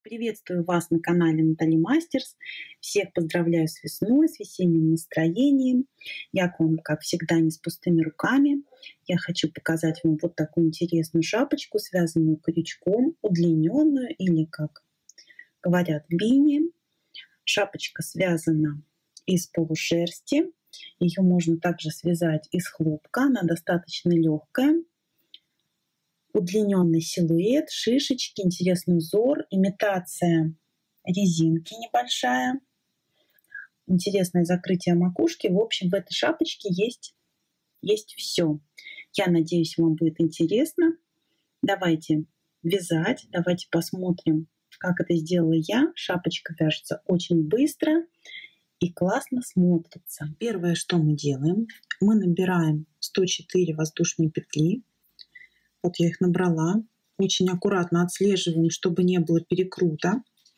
Приветствую вас на канале Натали Мастерс. Всех поздравляю с весной, с весенним настроением. Я к вам, как всегда, не с пустыми руками. Я хочу показать вам вот такую интересную шапочку, связанную крючком, удлиненную или, как говорят, бини. Шапочка связана из полушерсти. Ее можно также связать из хлопка. Она достаточно легкая. Удлиненный силуэт, шишечки, интересный узор, имитация резинки небольшая, интересное закрытие макушки. В общем, в этой шапочке есть все. Я надеюсь, вам будет интересно. Давайте вязать, давайте посмотрим, как это сделала я. Шапочка вяжется очень быстро и классно смотрится. Первое, что мы делаем, мы набираем 104 воздушные петли. Вот я их набрала. Очень аккуратно отслеживаем, чтобы не было перекрута.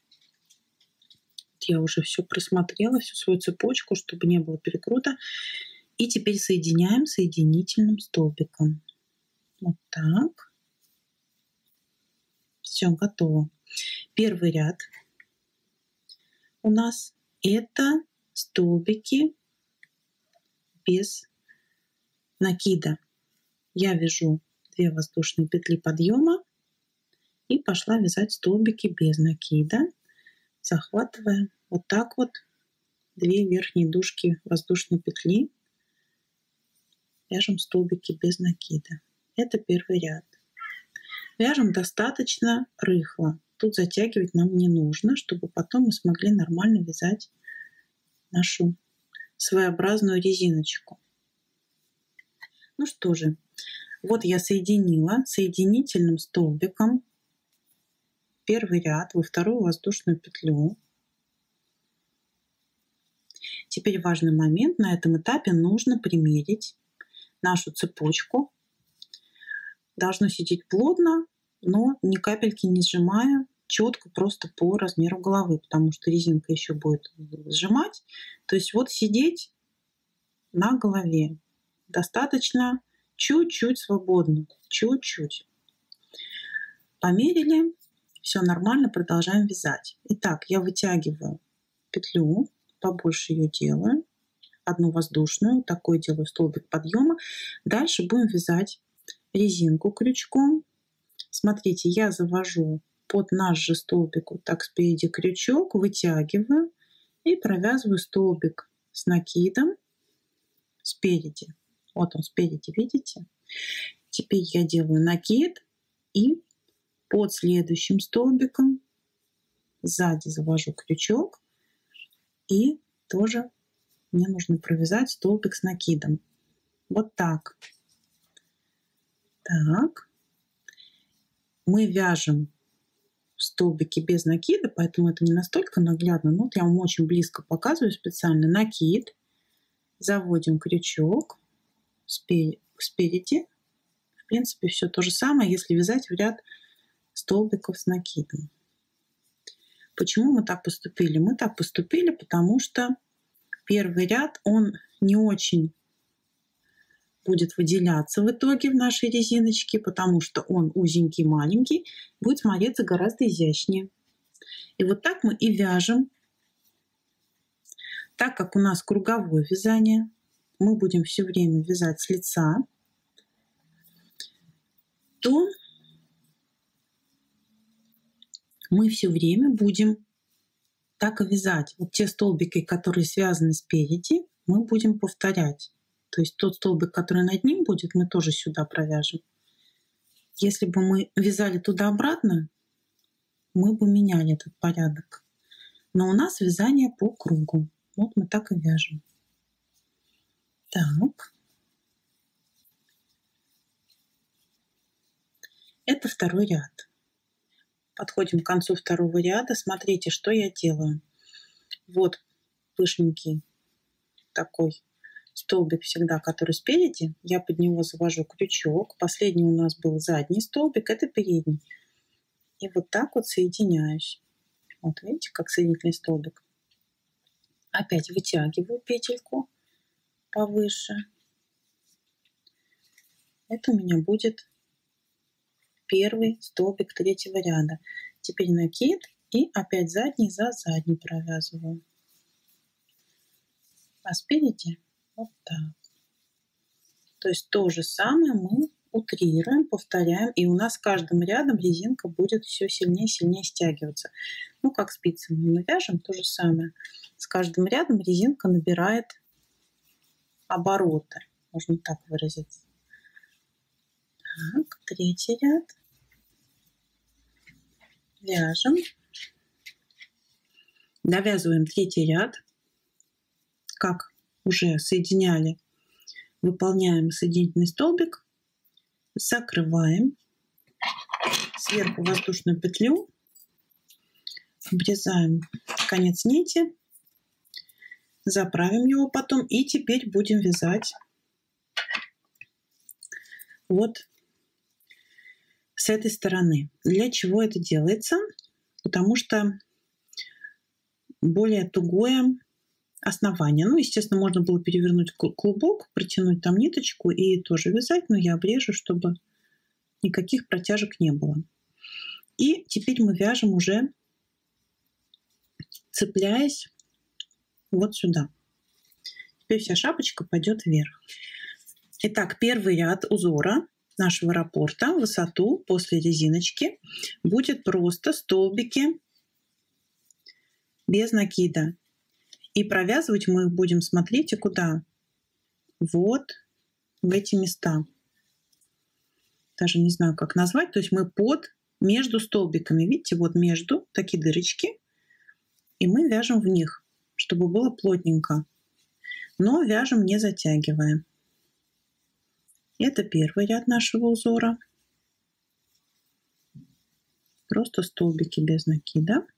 Я уже все просмотрела, всю свою цепочку, чтобы не было перекрута. И теперь соединяем соединительным столбиком. Вот так. Все, готово. Первый ряд у нас это столбики без накида. Я вяжу 2 воздушные петли подъема и пошла вязать столбики без накида, захватывая вот так вот 2 верхние дужки воздушной петли, вяжем столбики без накида. Это первый ряд. Вяжем достаточно рыхло. Тут затягивать нам не нужно, чтобы потом мы смогли нормально вязать нашу своеобразную резиночку. Ну что же, вот я соединила соединительным столбиком первый ряд во вторую воздушную петлю. Теперь важный момент. На этом этапе нужно примерить нашу цепочку. Должно сидеть плотно, но ни капельки не сжимая, четко просто по размеру головы, потому что резинка еще будет сжимать. То есть вот сидеть на голове достаточно чуть-чуть свободно, чуть-чуть. Померили, все нормально, продолжаем вязать. Итак, я вытягиваю петлю, побольше ее делаю, одну воздушную, такой делаю столбик подъема. Дальше будем вязать резинку крючком. Смотрите, я завожу под наш же столбик вот так спереди крючок, вытягиваю и провязываю столбик с накидом спереди. Вот он спереди, видите? Теперь я делаю накид и под следующим столбиком сзади завожу крючок и тоже мне нужно провязать столбик с накидом. Вот так. Так. Мы вяжем столбики без накида, поэтому это не настолько наглядно. Но вот я вам очень близко показываю специально. Накид. Заводим крючок спереди. В принципе, все то же самое, если вязать в ряд столбиков с накидом. Почему мы так поступили? Мы так поступили, потому что первый ряд, он не очень будет выделяться в итоге в нашей резиночке, потому что он узенький, маленький, будет смотреться гораздо изящнее. И вот так мы и вяжем. Так как у нас круговое вязание, мы будем все время вязать с лица, то мы все время будем так и вязать. Вот те столбики, которые связаны спереди, мы будем повторять. То есть тот столбик, который над ним будет, мы тоже сюда провяжем. Если бы мы вязали туда-обратно, мы бы меняли этот порядок. Но у нас вязание по кругу. Вот мы так и вяжем. Так. Это второй ряд. Подходим к концу второго ряда. Смотрите, что я делаю. Вот пышненький такой столбик всегда, который спереди. Я под него завожу крючок. Последний у нас был задний столбик, это передний. И вот так вот соединяюсь. Вот видите, как соединительный столбик. Опять вытягиваю петельку повыше. Это у меня будет первый столбик третьего ряда. Теперь накид И опять задний за задний провязываю. А спереди вот так. То есть то же самое мы утрируем, повторяем, и у нас каждым рядом резинка будет все сильнее и сильнее стягиваться. Ну, как спицами мы вяжем, то же самое. С каждым рядом резинка набирает обороты, можно так выразиться. Так, третий ряд. Вяжем. Довязываем третий ряд. Как уже соединяли, выполняем соединительный столбик, закрываем, сверху воздушную петлю, обрезаем конец нити, заправим его потом и теперь будем вязать вот с этой стороны. Для чего это делается? Потому что более тугое основание. Ну, естественно, можно было перевернуть клубок, протянуть там ниточку и тоже вязать, но я обрежу, чтобы никаких протяжек не было. И теперь мы вяжем уже, цепляясь вот сюда. Теперь вся шапочка пойдет вверх. Итак, первый ряд узора нашего раппорта в высоту после резиночки будет просто столбики без накида. И провязывать мы их будем, смотрите, куда? Вот в эти места. Даже не знаю, как назвать. То есть мы между столбиками. Видите, вот между такие дырочки. И мы вяжем в них, чтобы было плотненько. Но вяжем не затягивая. Это первый ряд нашего узора. Просто столбики без накида.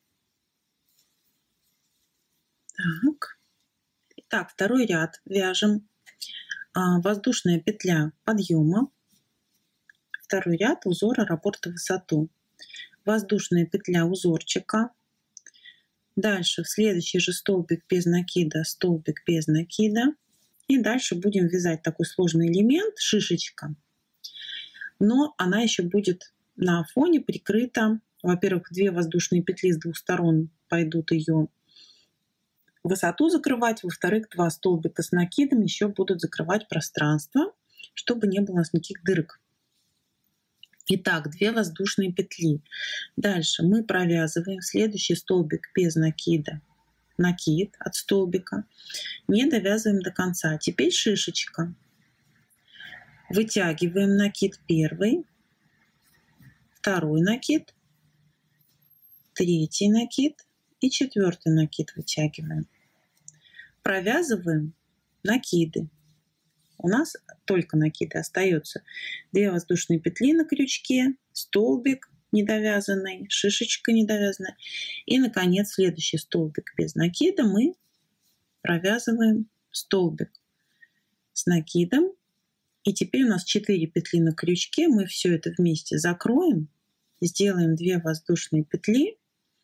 Так. Итак, второй ряд вяжем. Воздушная петля подъема. Второй ряд узора раппорта в высоту. Воздушная петля узорчика. Дальше в следующий же столбик без накида, столбик без накида. И дальше будем вязать такой сложный элемент, шишечка. Но она еще будет на фоне прикрыта. Во-первых, 2 воздушные петли с двух сторон пойдут ее высоту закрывать. Во-вторых, 2 столбика с накидом еще будут закрывать пространство, чтобы не было у нас никаких дырок. Итак, 2 воздушные петли. Дальше мы провязываем следующий столбик без накида. Накид от столбика. Не довязываем до конца. Теперь шишечка. Вытягиваем накид первый, второй накид, третий накид и четвертый накид вытягиваем. Провязываем накиды. У нас только накиды остаются. 2 воздушные петли на крючке, столбик недовязанный, шишечка недовязанная. И, наконец, следующий столбик без накида мы провязываем столбик с накидом. И теперь у нас 4 петли на крючке. Мы все это вместе закроем, сделаем 2 воздушные петли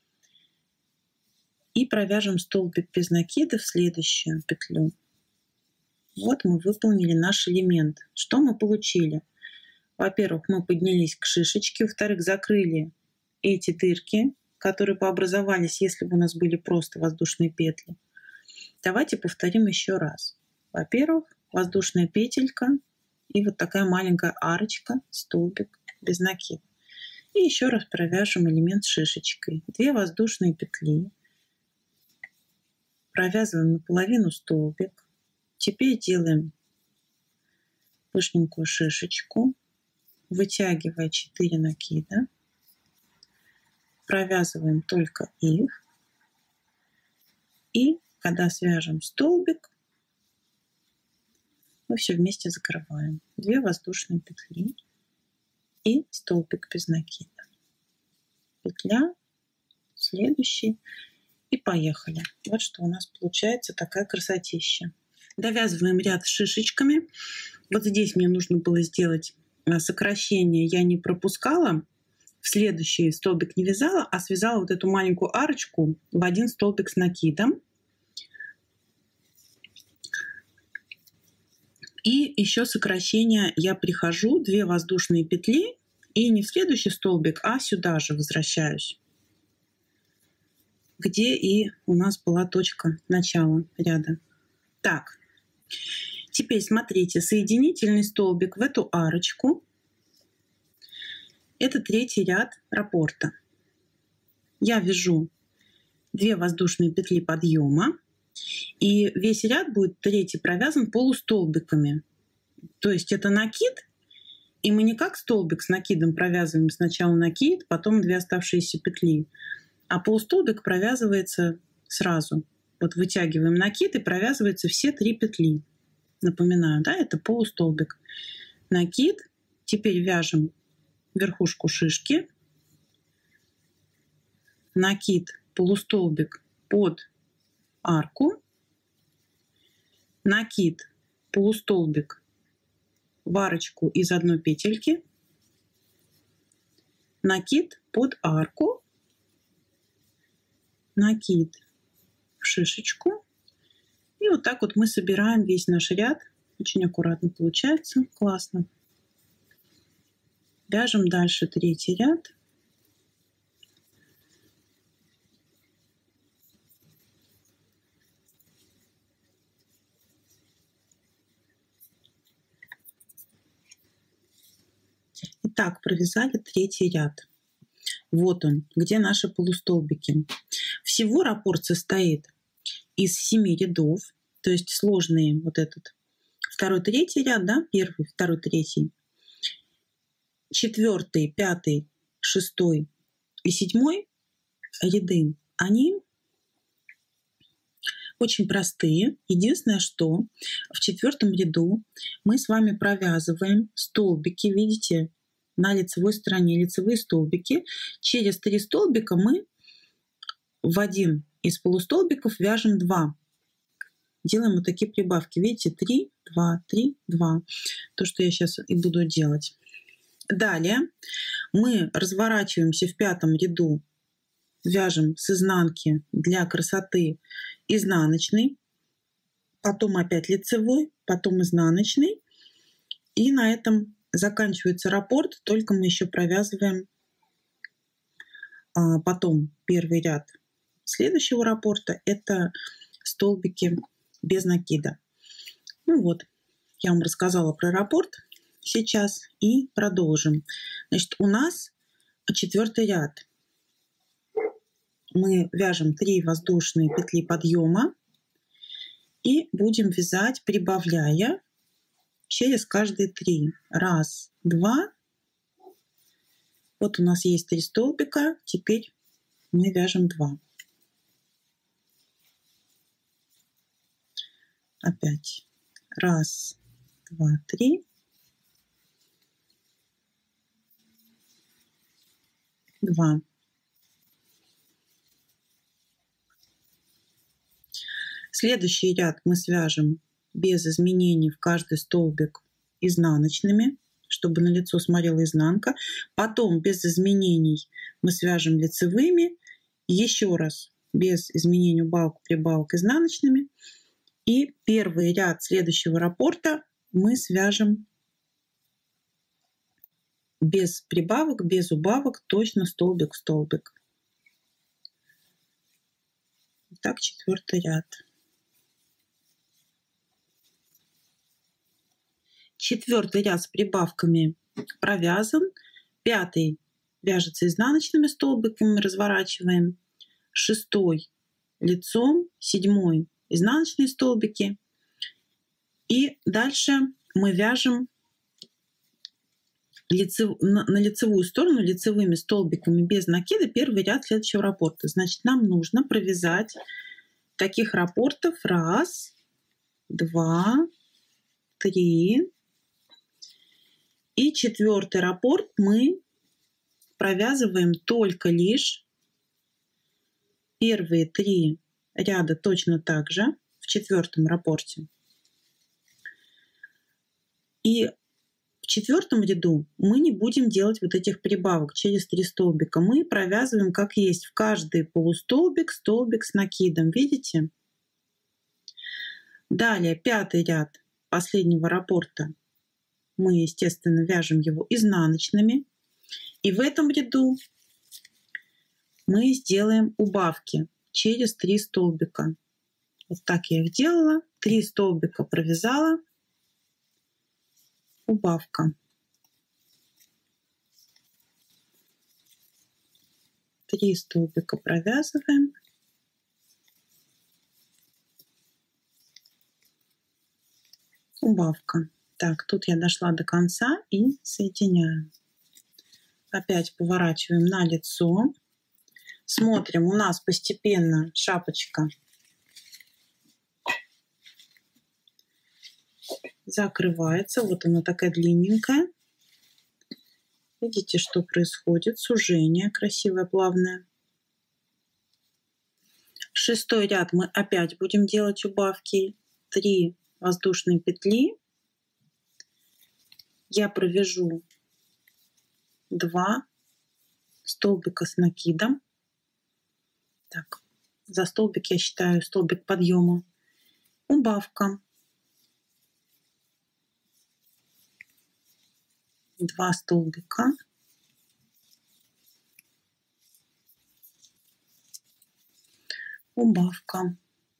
и провяжем столбик без накида в следующую петлю. Вот мы выполнили наш элемент. Что мы получили? Во-первых, мы поднялись к шишечке. Во-вторых, закрыли эти дырки, которые пообразовались, если бы у нас были просто воздушные петли. Давайте повторим еще раз. Во-первых, воздушная петелька и вот такая маленькая арочка, столбик без накида. И еще раз провяжем элемент с шишечкой. 2 воздушные петли. Провязываем наполовину столбик. Теперь делаем пышненькую шишечку, вытягивая 4 накида. Провязываем только их. И когда свяжем столбик, мы все вместе закрываем. 2 воздушные петли и столбик без накида. Петля, следующий и поехали. Вот что у нас получается такая красотища. Довязываем ряд с шишечками. Вот здесь мне нужно было сделать сокращение. Я не пропускала, в следующий столбик не вязала, а связала вот эту маленькую арочку в один столбик с накидом. И еще сокращение я прихожу, 2 воздушные петли и не в следующий столбик, а сюда же возвращаюсь. где и у нас была точка начала ряда. Так, теперь смотрите, соединительный столбик в эту арочку. Это третий ряд раппорта. Я вяжу 2 воздушные петли подъема, и весь ряд будет третий провязан полустолбиками. То есть это накид, и мы не как столбик с накидом провязываем сначала накид, потом 2 оставшиеся петли, а полустолбик провязывается сразу. Вот вытягиваем накид, и провязываются все 3 петли. Напоминаю, да, это полустолбик. Накид, теперь вяжем верхушку шишки, накид, полустолбик под арку, накид, полустолбик в арочку из одной петельки, накид под арку, накид в шишечку. И вот так вот мы собираем весь наш ряд. Очень аккуратно получается, классно. Вяжем дальше третий ряд. Итак, провязали третий ряд. Вот он, где наши полустолбики. Всего раппорт состоит из 7 рядов, то есть сложные вот этот второй, третий ряд, да, первый, второй, третий, 4, 5, 6 и 7 ряды, они очень простые. Единственное, что в 4 ряду мы с вами провязываем столбики, видите, на лицевой стороне лицевые столбики. Через 3 столбика мы в один из полустолбиков вяжем 2. Делаем вот такие прибавки. Видите, 3, 2, 3, 2. То, что я сейчас и буду делать. Далее мы разворачиваемся в 5 ряду, вяжем с изнанки для красоты изнаночный, потом опять лицевой, потом изнаночный. И на этом заканчивается раппорт, только мы еще провязываем потом первый ряд следующего раппорта. Это столбики без накида. Ну вот, я вам рассказала про раппорт сейчас и продолжим. Значит, у нас 4 ряд. Мы вяжем 3 воздушные петли подъема и будем вязать, прибавляя через каждые 3. 1, 2. Вот у нас есть 3 столбика. Теперь мы вяжем 2. Опять 1, 2, 3. 2. Следующий ряд мы свяжем без изменений в каждый столбик изнаночными, чтобы на лицо смотрела изнанка. Потом без изменений мы свяжем лицевыми. Еще раз без изменений убавок, прибавок изнаночными. И первый ряд следующего раппорта мы свяжем без прибавок, без убавок, точно столбик в столбик. Так, 4 ряд. 4 ряд с прибавками провязан. 5 вяжется изнаночными столбиками, разворачиваем. 6 лицом, 7 изнаночные столбики. И дальше мы вяжем на лицевую сторону лицевыми столбиками без накида первый ряд следующего раппорта. Значит, нам нужно провязать таких раппортов 1, 2, 3. И 4 раппорт мы провязываем только лишь первые 3 ряда точно так же в 4 раппорте. И в 4 ряду мы не будем делать вот этих прибавок через 3 столбика. Мы провязываем как есть в каждый полустолбик столбик с накидом. Видите? Далее 5 ряд последнего раппорта. Мы, естественно, вяжем его изнаночными. И в этом ряду мы сделаем убавки. через 3 столбика. Вот так я их делала. 3 столбика провязала. Убавка. 3 столбика провязываем. Убавка. Так, тут я дошла до конца и соединяю. Опять поворачиваем на лицо. Смотрим, у нас постепенно шапочка закрывается. Вот она такая длинненькая. Видите, что происходит? Сужение красивое, плавное. 6-й ряд мы опять будем делать убавки. 3 воздушные петли. Я провяжу 2 столбика с накидом. Так, за столбик я считаю столбик подъема. Убавка. 2 столбика. Убавка.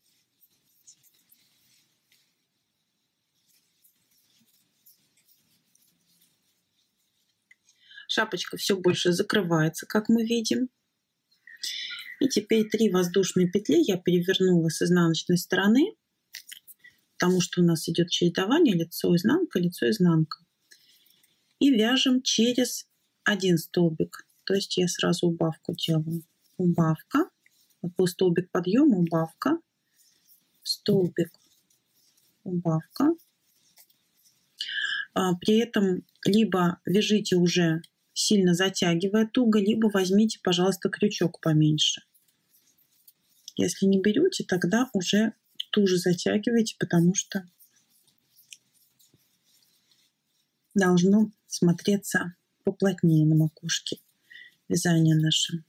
Шапочка все больше закрывается, как мы видим. И теперь 3 воздушные петли я перевернула с изнаночной стороны, потому что у нас идет чередование лицо, изнанка, лицо, изнанка. И вяжем через 1 столбик. То есть я сразу убавку делаю. Убавка. Вот столбик подъема, убавка. Столбик, убавка. При этом либо вяжите уже сильно затягивая туго, либо возьмите, пожалуйста, крючок поменьше. Если не берете, тогда уже туже затягивайте, потому что должно смотреться поплотнее на макушке вязание наше.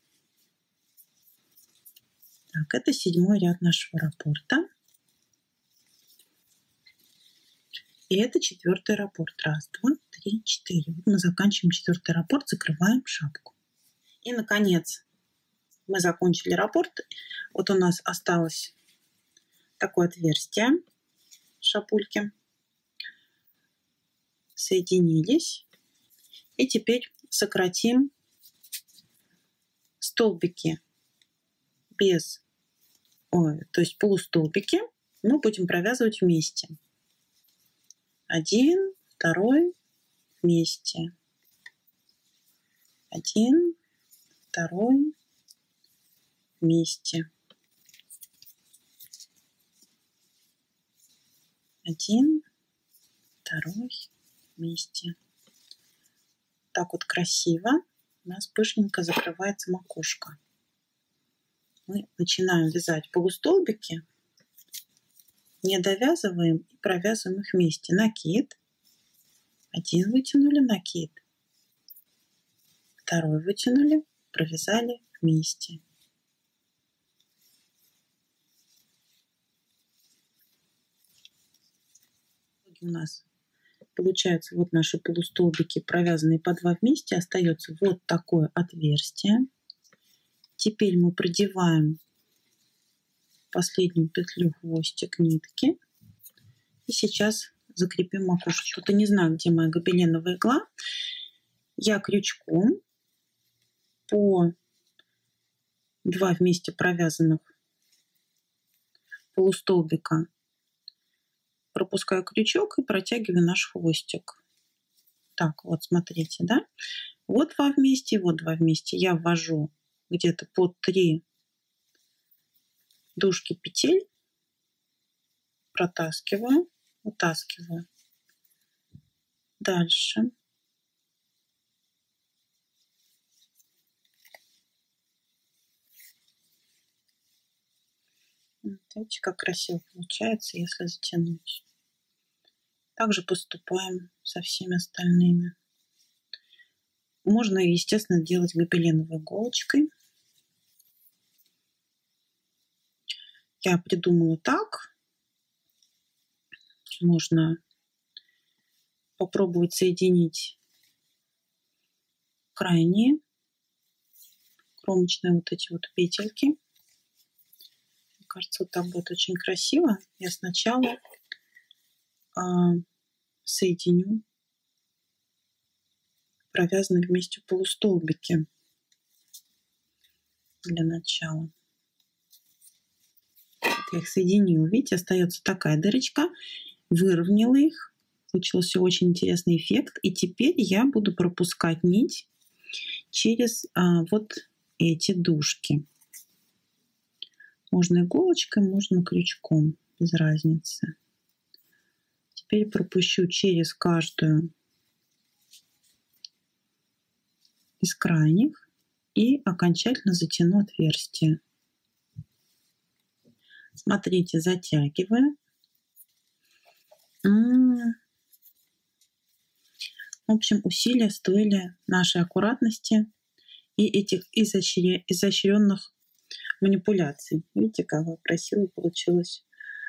Так, это 7-й ряд нашего раппорта. И это 4-й раппорт. 1, 2, 3, 4. Вот мы заканчиваем 4-й раппорт, закрываем шапку. И, наконец, мы закончили раппорт. Вот у нас осталось такое отверстие шапульки. Соединились. И теперь сократим столбики без, то есть полустолбики. Мы будем провязывать вместе. 1, 2 вместе. 1, 2 вместе. 1, 2 вместе. Так вот красиво у нас пышненько закрывается макушка. Мы начинаем вязать полустолбики, не довязываем и провязываем их вместе. Накид. 1 вытянули, накид. 2 вытянули, провязали вместе. У нас получается вот наши полустолбики, провязанные по 2 вместе. Остается вот такое отверстие. Теперь мы продеваем последнюю петлю, хвостик нитки. И сейчас закрепим макушечку. Что-то не знаю, где моя гобеленовая игла. Я крючком по 2 вместе провязанных полустолбика пропускаю крючок и протягиваю наш хвостик. Так, вот смотрите, да? Вот 2 вместе, вот 2 вместе. Я ввожу где-то под 3 дужки петель, протаскиваю, вытаскиваю. Дальше. Видите, как красиво получается, если затянуть. Также поступаем со всеми остальными. Можно, естественно, делать гобеленовой иголочкой. Я придумала так. Можно попробовать соединить крайние кромочные вот эти вот петельки. кажется, вот так будет очень красиво. Я сначала соединю провязанные вместе полустолбики для начала. Я их соединила. Видите, остается такая дырочка. Выровняла их. Получился очень интересный эффект. И теперь я буду пропускать нить через вот эти дужки. Можно иголочкой, можно крючком, без разницы. Теперь пропущу через каждую из крайних и окончательно затяну отверстие. Смотрите, затягиваю. В общем, усилия стоили нашей аккуратности и этих изощренных манипуляций. Видите, как красиво получилась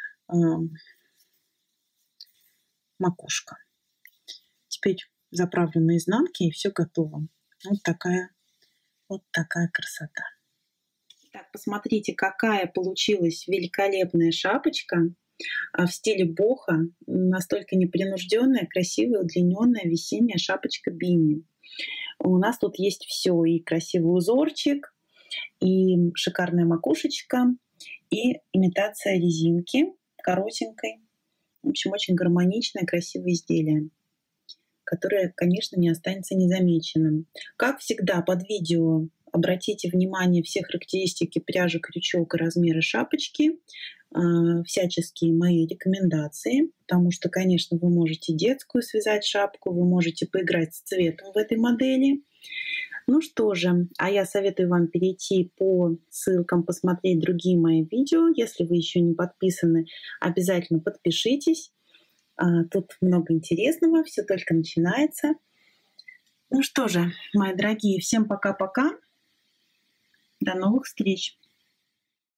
макушка. Теперь заправлю на изнанке, и все готово. Вот такая красота. Так, посмотрите, какая получилась великолепная шапочка в стиле бохо. Настолько непринужденная, красивая, удлиненная весенняя шапочка Бими. У нас тут есть все: и красивый узорчик, и шикарная макушечка, и имитация резинки коротенькой. В общем, очень гармоничное, красивое изделие, которое, конечно, не останется незамеченным. Как всегда, под видео обратите внимание все характеристики пряжи, крючок и размеры шапочки, всяческие мои рекомендации, потому что, конечно, вы можете детскую связать шапку, вы можете поиграть с цветом в этой модели. Ну что же, а я советую вам перейти по ссылкам, посмотреть другие мои видео. Если вы еще не подписаны, обязательно подпишитесь. Тут много интересного, все только начинается. Ну что же, мои дорогие, всем пока-пока. До новых встреч!